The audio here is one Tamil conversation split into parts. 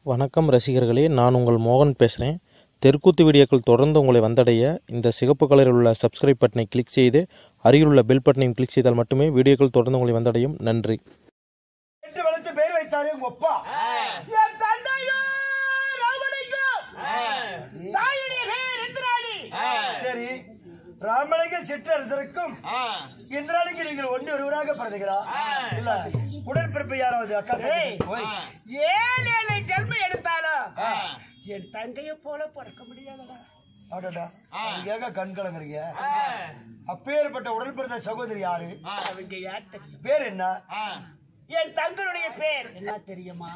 வணக்கம் ரசிகர்களே, நான் உங்கள் மோகன் பேசுகிறேன். தெருக்கூத்து வீடியோக்கள் தொடர்ந்து உங்களை வந்தடைய இந்த சிகப்பு கலரில் உள்ள சப்ஸ்கிரைப் பட்டனை கிளிக் செய்து அருகில் உள்ள பெல் பட்டனையும் கிளிக் செய்தால் மட்டுமே வீடியோக்கள் தொடர்ந்து உங்களை வந்தடையும். நன்றி. சரி, ராமலிங்க சிற்றரசருக்கும் இந்திராணிக்கு நீங்கள் ஒன்று ஒருவராக பிறந்தீங்களா? இல்ல உடன்பிறப்பு யாராவது அக்கா? 7 ஜென்மம் எடுத்தாலும் என் தங்கைய போல பிறக்க முடியாதடா. ஏக கண் கலங்குறீங்க? அப்பேற்பட்ட உடல் பிறந்த சகோதரி யாரு? அவங்க யார் தெரியும்? பேர் என்ன? என் தங்களுடைய பேர் என்ன தெரியுமா?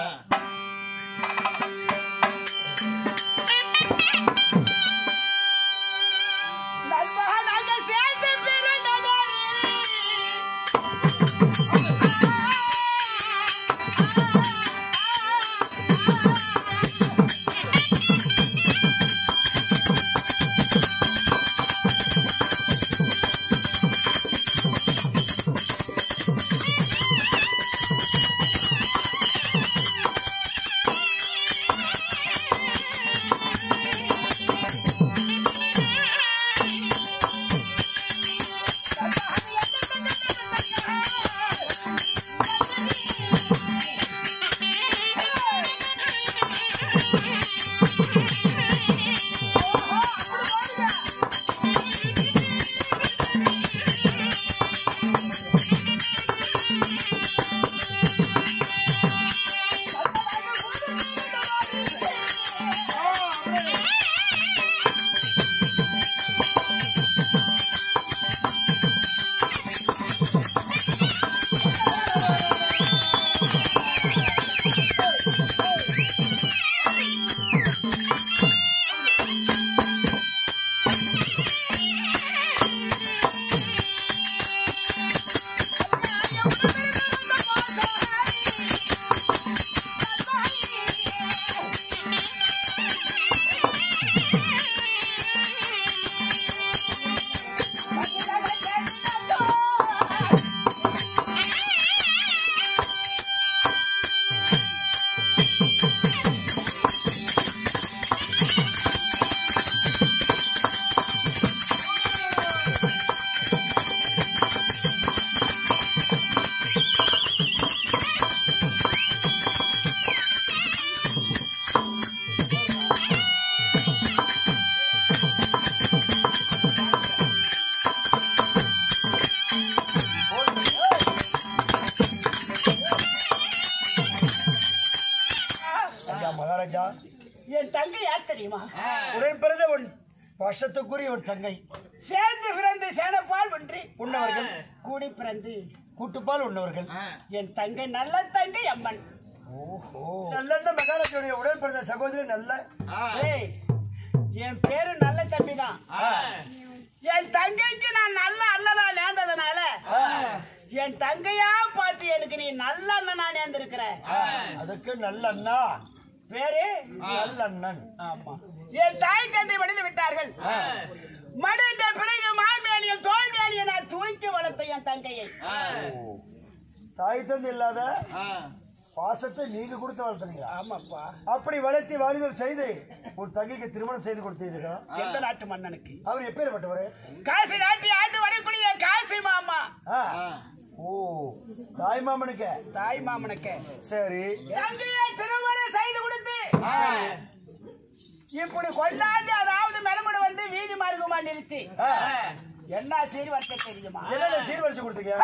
மகாராஜா, என் தங்கை யார் தெரியுமா? உடன் பிறந்த உன் வருஷத்துக்குரிய உன் தங்கை. சேர்ந்து பிறந்து சேனப்பால் ஒன்றி உண்ணவர்கள், கூடி பிறந்து கூட்டுப்பால் உண்ணவர்கள். என் தங்கை நல்ல தங்கை அம்மன். நல்ல மகாராஜாவுடைய உடன் பிறந்த சகோதரி நல்ல. ஏய், என் பேரு நல்ல தம்பிதான். என் தங்கைக்கு நான் நல்ல அண்ணனா நேர்ந்ததுனால என் தங்கையா பார்த்து எனக்கு நீ நல்ல அண்ணனா நேர்ந்திருக்கிற. அதுக்கு நல்ல அண்ணா பேரு நல்ல அண்ணன். ஆமா. என் தாய் தந்தை மடிந்து விட்டார்கள். மடிந்த பிறகு மார்வேலியும் தோல்வேலியும் நான் தூக்கி வளர்த்த என் தங்கையை. தாய் தந்தை இல்லாத பாசத்தை நீங்க கொடுத்து வளர்த்தீங்களா? ஆமாப்பா. அப்படி வளர்த்தி வாலிபம் செய்து ஒரு தங்கைக்கு திருமணம் செய்து கொடுத்தீர்கள். எந்த நாட்டு மன்னனுக்கு? அவர் எப்பேற்பட்டவர்? காசி நாட்டி ஆண்டு வரக்கூடிய காசி மாமா. ஓ, தாய் மாமனுக்கு. தாய் மாமனுக்கு சரி, தங்கையை திருமணம் செய்து கொடுத்து இப்படி கொண்டாந்து, அதாவது மெரமடு வந்து வீதி மார்க்கமா நிறுத்தி என்ன சீர்வரிசை தெரியுமா? என்ன சீர்வரிசை கொடுத்தீங்க?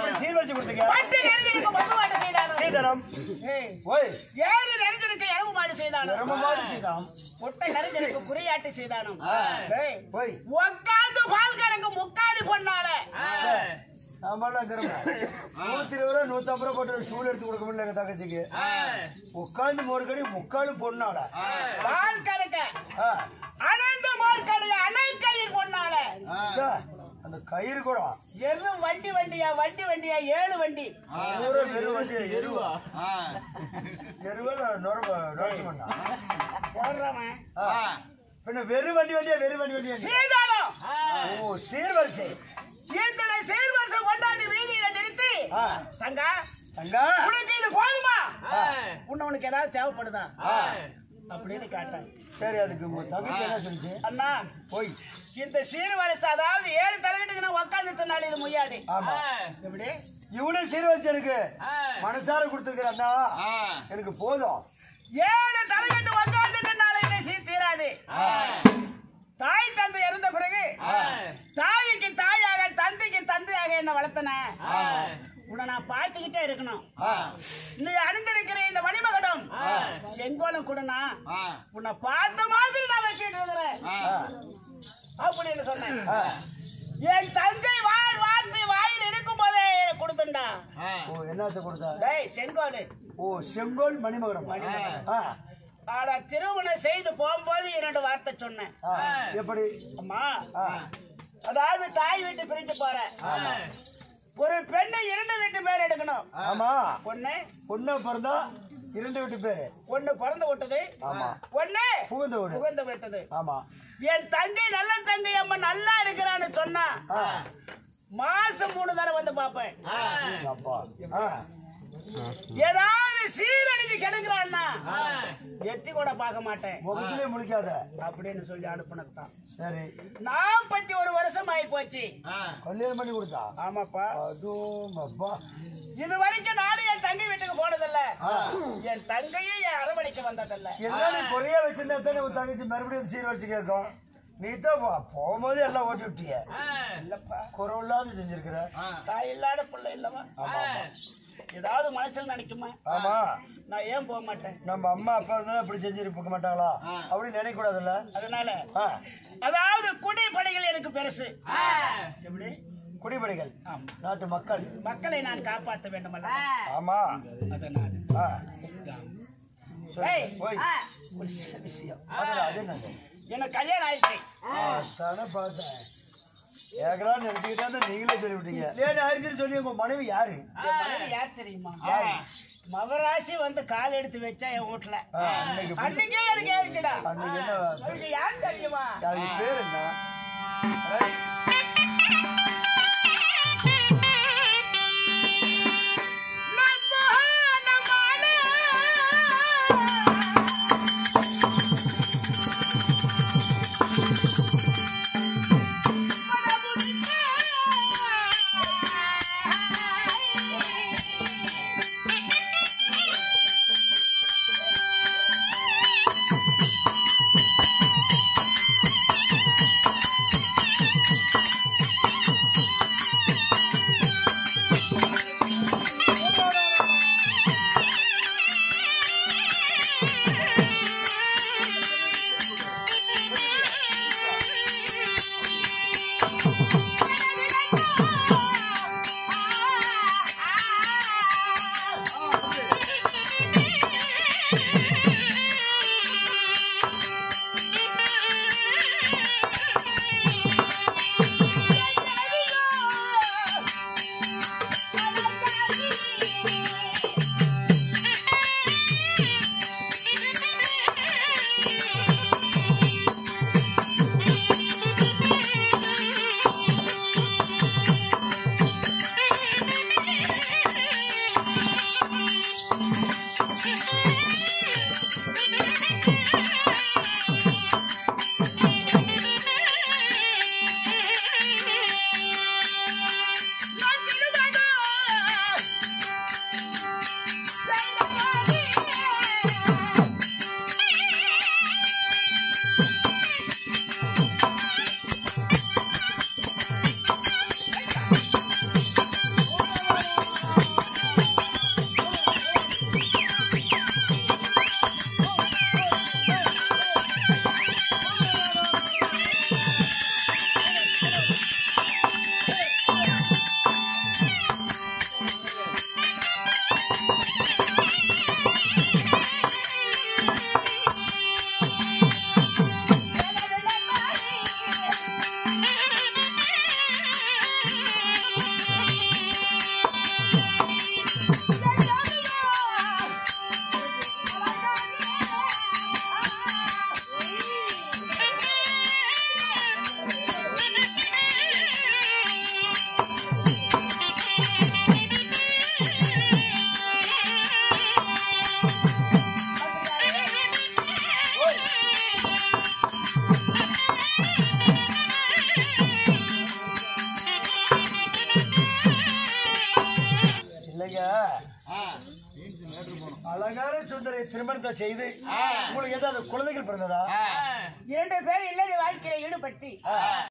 அப்படி சீர்வரிச்சு கொடுத்தீங்க பட்டு நெறிஞ்சிருக்கு பசுமாட்டு செய்தானோ சீதனம் ஏய், ஓய் ஏறு நெறிஞ்சிருக்கு எருமை மாடு செய்தானோ ரொம்ப மாடு சீதம் முட்டை நெறிஞ்சிருக்கு குறியாட்டு செய்தானோ ஏய், ஓய் உக்காந்து பால் கறக்கு முக்காலி பொண்ணால ஆமாலாம் கிரம 120 ரூபா 150 ரூபா போட்டு ஸ்டூல் எடுத்து கொடுக்க முடியல எங்க தங்கச்சிக்கு உட்காந்து ஒரு கடி முக்காலும் பொண்ணாடா பால் கறக்க அனந்த மால் கடைய அணைக்கயிர் பொண்ணால அந்த கயிறு கூட எரும் வண்டி வண்டியா 7 வண்டி பூரா வெறும் வண்டி எருவா எருவா நோச்சு பண்ணா போடுறவன் பின்ன வெறும் வண்டியா சீதானம் ஓ சீர்வரிசை இத்தனை சீர்வரிசை கொண்டாடி வீதியில நிறுத்தி தங்கா தங்கா உனக்கு இது போதுமா உனக்கு ஏதாவது தேவைப்படுதா அப்படின்னு கேட்டாங்க சரி அதுக்கு உங்க தங்கச்சி என்ன சொல்லிச்சு அண்ணா போய் இந்த சீர்வரிசை அதாவது 7 தலைவீட்டுக்கு நான் உட்காந்து நாள் இது முடியாது ஆமா எப்படி இவனே சீர்வரிசை எனக்கு மனசார கொடுத்துருக்கிறா எனக்கு போதும் 7 தலைவீட்டு உட்காந்துட்டு நாளைக்கு சீர் தீராது தாய் தந்தை இறந்த பிறகு தாய்க்கு தாயாக தந்தைக்கு தந்தையாக என்ன வளர்த்தன உன்னை நான் பார்த்துக்கிட்டே இருக்கணும் நீ அணிந்திருக்கிற இந்த மணிமகடம் செங்கோலம் கொடுனா உன்னை பார்த்த மாதிரி நான் வச்சுட்டு இருக்கிறேன் அப்படின்னு சொன்னேன் என் தங்கை வாயில் இருக்கும் போதே கொடுத்துண்டா ஓ என்னத்த கொடுத்தா டேய் செங்கோல் ஓ செங்கோல் மணிமகடம் ஆனா திருமணம் செய்து போகும்போது 2 வார்த்தை சொன்னேன் எப்படி அம்மா அதாவது தாய் வீட்டு பிரிஞ்சு போற ஒரு பெண்ணை 2 வீட்டு பேர் எடுக்கணும் ஆமா பொண்ணு பிறந்தா 2 வீட்டு பேரு ஒண்ணு பிறந்து விட்டது ஆமா ஒண்ணு புகுந்து விட்டது ஆமா என் தங்கை நல்ல தங்கை அம்மா நல்லா இருக்கிறான்னு சொன்னா மாசம் 3 தடவை வந்து பாப்பேன் அப்பா ஏதாவது சீரழிஞ்சு கிடக்குறான்னா எட்டி கூட பார்க்க மாட்டேன் முகத்திலே முடிக்காத அப்படின்னு சொல்லி அனுப்பினதான் சரி 41 வருஷம் ஆகி போச்சு கல்யாணம் பண்ணி கொடுத்தா ஆமாப்பா அதுவும் அப்பா இது வரைக்கும் நானும் என் தங்கை வீட்டுக்கு போனதில்ல என் தங்கையை என் அரவணைக்கு வந்ததில்ல எல்லாரும் குறைய வச்சிருந்தா தானே உன் தங்கச்சி மறுபடியும் சீர்வரிச்சு கேட்கும் நீ தான் போகும்போது எல்லாம் ஓட்டி விட்டிய இல்லப்பா குறை இல்லாத செஞ்சிருக்கிற தாய் இல்லாத பிள்ளை இல்லவா ஏதாவது மனசுல நினைக்குமா ஆமா நான் ஏன் போக மாட்டேன் நம்ம அம்மா அப்பா இருந்தா அப்படி செஞ்சிருக்க மாட்டாங்களா அப்படின்னு நினைக்க கூடாதுல்ல அதனால அதாவது குடிப்படைகள் எனக்கு பெருசு எப்படி குடிப்படைகள் நாட்டு மக்களை நான் காப்பாற்ற வேண்டும் அல்ல ஆமா அதனால விஷயம் அது என்னது எனக்கு கல்யாணம் ஆயிடுச்சு பார்த்தேன் ஏகரான்னு நினைச்சுக்கிட்டா நீங்களே சொல்லிவிட்டீங்க ஆயிடுச்சுன்னு சொல்லி உங்க மனைவி யாரு யார் தெரியுமா மகராசி வந்து கால் எடுத்து வச்சா என் வீட்டுல அன்னைக்கே எனக்கு ஏறிச்சுடா அன்னைக்கு யார் தெரியுமா பேர் என்ன அழகான சுந்தரை திருமணத்தை செய்து உங்களுக்கு ஏதாவது குழந்தைகள் பிறந்ததா? 2 பேர் இல்லற வாழ்க்கையில ஈடுபட்டு